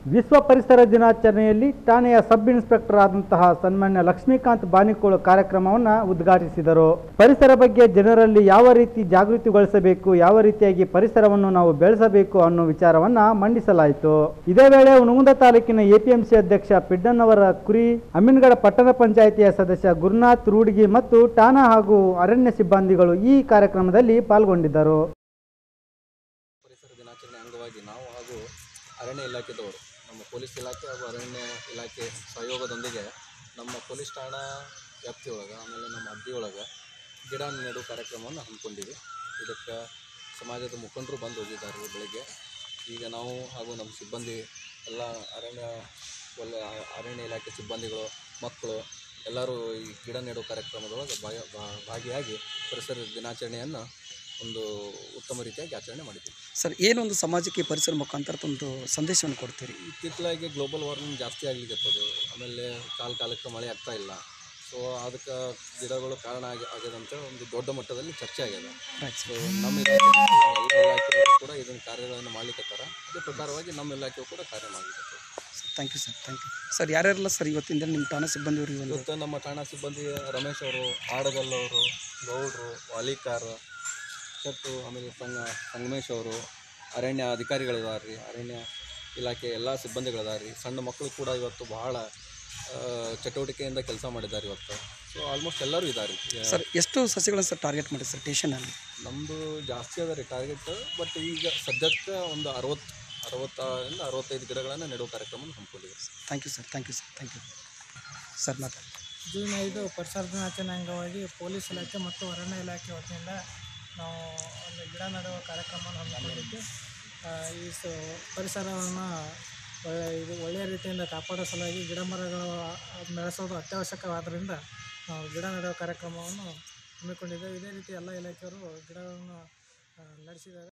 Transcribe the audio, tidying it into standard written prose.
ವಿಶ್ವ ಪರಿಸರ ದಿನಾಚರಣೆಯಲ್ಲಿ ಠಾಣೆಯ ಸಬ್ ಇನ್ಸ್ಪೆಕ್ಟರ್ ಆದಂತಹ ಸನ್ಮಾನ್ಯ ಲಕ್ಷ್ಮೀಕಾಂತ್ ಬಾನಿಕೋಳು ಕಾರ್ಯಕ್ರಮವನ್ನು ಉದ್ಘಾಟಿಸಿದರು. ಪರಿಸರ ಬಗ್ಗೆ ಜನರಲ್ಲಿ ಯಾವ ರೀತಿ ಜಾಗೃತಿಗೊಳಿಸಬೇಕು, ಯಾವ ರೀತಿಯಾಗಿ ಪರಿಸರವನ್ನು ನಾವು ಬೆಳೆಸಬೇಕು ಅನ್ನೋ ವಿಚಾರವನ್ನ ಮಂಡಿಸಲಾಯಿತು. ಇದೇ ವೇಳೆ ಹುಣಗುಂದ ತಾಲೂಕಿನ ಎಪಿಎಂಸಿ ಅಧ್ಯಕ್ಷ ಪಿಡ್ಡನ್ನವರ ಕುರಿ, ಅಮೀನ್ಗಡ ಪಟ್ಟಣ ಪಂಚಾಯಿತಿಯ ಸದಸ್ಯ ಗುರುನಾಥ್ ರೂಡ್ಗಿ ಮತ್ತು ಠಾಣಾ ಹಾಗೂ ಅರಣ್ಯ ಸಿಬ್ಬಂದಿಗಳು ಈ ಕಾರ್ಯಕ್ರಮದಲ್ಲಿ ಪಾಲ್ಗೊಂಡಿದ್ದರು. ಪರಿಸರ ದಿನಾಚರಣೆ ಅಂಗವಾಗಿ ನಾವು ಹಾಗೂ ಅರಣ್ಯ ಇಲಾಖೆದವರು, ನಮ್ಮ ಪೊಲೀಸ್ ಇಲಾಖೆ ಹಾಗೂ ಅರಣ್ಯ ಇಲಾಖೆ ಸಹಯೋಗದೊಂದಿಗೆ ನಮ್ಮ ಪೊಲೀಸ್ ಠಾಣಾ ವ್ಯಾಪ್ತಿಯೊಳಗೆ, ಆಮೇಲೆ ನಮ್ಮ ಹದ್ದಿಯೊಳಗೆ ಗಿಡ ನೆಡು ಕಾರ್ಯಕ್ರಮವನ್ನು ಹಮ್ಮಿಕೊಂಡಿವಿ. ಇದಕ್ಕೆ ಸಮಾಜದ ಮುಖಂಡರು ಬಂದು ಹೋಗಿದ್ದಾರೆ ಬೆಳಗ್ಗೆ. ಈಗ ನಾವು ಹಾಗೂ ನಮ್ಮ ಸಿಬ್ಬಂದಿ ಎಲ್ಲ ಅರಣ್ಯ ಇಲಾಖೆ ಸಿಬ್ಬಂದಿಗಳು, ಮಕ್ಕಳು ಎಲ್ಲರೂ ಈ ಗಿಡ ನೆಡು ಕಾರ್ಯಕ್ರಮದೊಳಗೆ ಭಾಗಿಯಾಗಿ ಪರಿಸರ ದಿನಾಚರಣೆಯನ್ನು ಒಂದು ಉತ್ತಮ ರೀತಿಯಾಗಿ ಆಚರಣೆ ಮಾಡಿದ್ದೀವಿ. ಸರ್, ಏನೊಂದು ಸಮಾಜಕ್ಕೆ ಪರಿಸರ ಮುಖಾಂತರ ಒಂದು ಸಂದೇಶವನ್ನು ಕೊಡ್ತೀರಿ? ಇತ್ತಿತ್ತಲಾಗಿ ಗ್ಲೋಬಲ್ ವಾರ್ಮಿಂಗ್ ಜಾಸ್ತಿ ಆಗ್ಲಿಕ್ಕತ್ತದು, ಆಮೇಲೆ ಕಾಲಕ್ಕೆ ಮಳೆ ಆಗ್ತಾ ಇಲ್ಲ. ಸೊ ಅದಕ್ಕೆ ಗಿಡಗಳು ಕಾರಣ ಆಗ್ಯದಂತ ಒಂದು ದೊಡ್ಡ ಮಟ್ಟದಲ್ಲಿ ಚರ್ಚೆ ಆಗ್ಯದ. ಸೊ ನಮ್ಮ ಇಲಾಖೆಯವರು ಕೂಡ ಇದನ್ನು ಕಾರ್ಯಗಳನ್ನು ಮಾಡ್ಲಿಕ್ಕತ್ತಾರ. ಅದೇ ಪ್ರಕಾರವಾಗಿ ನಮ್ಮ ಇಲಾಖೆಯು ಕೂಡ ಕಾರ್ಯ ಮಾಡ್ಲಿಕ್ಕತ್ತಾರ. Thank you sir, thank you sir. ಯಾರ್ಯಾರಲ್ಲ ಸರ್ ಇವತ್ತಿಂದ ನಿಮ್ಮ ಠಾಣಾ ಸಿಬ್ಬಂದಿಯವರು? ಇವತ್ತು ನಮ್ಮ ಠಾಣಾ ಸಿಬ್ಬಂದಿ ರಮೇಶ್ ಅವರು, ಆಡಗಲ್ಲವರು, ಗೌಡ್ರು, ವಾಲಿಕಾರ್, ಶೆಟ್ಟು, ಆಮೇಲೆ ಸಂಗಮೇಶ್ ಅವರು, ಅರಣ್ಯ ಅಧಿಕಾರಿಗಳಿದ್ದಾರೆ ರೀ, ಅರಣ್ಯ ಇಲಾಖೆ ಎಲ್ಲ ಸಿಬ್ಬಂದಿಗಳಿದ್ದಾರೆ ರೀ. ಸಣ್ಣ ಮಕ್ಕಳು ಕೂಡ ಇವತ್ತು ಬಹಳ ಚಟುವಟಿಕೆಯಿಂದ ಕೆಲಸ ಮಾಡಿದ್ದಾರೆ ಇವತ್ತು. ಸೊ ಆಲ್ಮೋಸ್ಟ್ ಎಲ್ಲರೂ ಇದ್ದಾರೆ ಸರ್. ಎಷ್ಟು ಸಸಿಗಳನ್ನು ಸರ್ ಟಾರ್ಗೆಟ್ ಮಾಡಿ ಸರ್ ಸ್ಟೇಷನಲ್ಲಿ? ನಮ್ಮದು ಜಾಸ್ತಿ ಅದ ರೀ ಟಾರ್ಗೆಟ್, ಬಟ್ ಈಗ ಸದ್ಯಕ್ಕೆ ಒಂದು 60ರಿಂದ 65 ಗಿಡಗಳನ್ನು ನೆಡುವ ಕಾರ್ಯಕ್ರಮವನ್ನು ಹಮ್ಮಿಕೊಂಡಿದ್ದೀವಿ. Thank you sir, thank you sir, thank you sir. ಮಾತಾಡಿ. ಜೂನ್ 5 ಪರಿಸರ ದಿನಾಚರಣೆ ಅಂಗವಾಗಿ ಪೊಲೀಸ್ ಇಲಾಖೆ ಮತ್ತು ಅರಣ್ಯ ಇಲಾಖೆ ವತಿಯಿಂದ ನಾವು ಒಂದು ಗಿಡ ನೆಡುವ ಕಾರ್ಯಕ್ರಮವನ್ನು ಹಮ್ಮಿಕೊಂಡಿದ್ದು, ಈ ಪರಿಸರವನ್ನು ಒಳ್ಳೆಯ ರೀತಿಯಿಂದ ಕಾಪಾಡೋ ಸಲುವಾಗಿ ಗಿಡ ಮರಗಳು ಬೆಳೆಸೋದು ಅತ್ಯವಶ್ಯಕವಾದ್ದರಿಂದ ನಾವು ಗಿಡ ನೆಡುವ ಕಾರ್ಯಕ್ರಮವನ್ನು ಹಮ್ಮಿಕೊಂಡಿದ್ದೇವೆ. ಇದೇ ರೀತಿ ಎಲ್ಲ ಇಲಾಖೆಯವರು ಗಿಡಗಳನ್ನು ನಡೆಸಿದ್ದಾರೆ.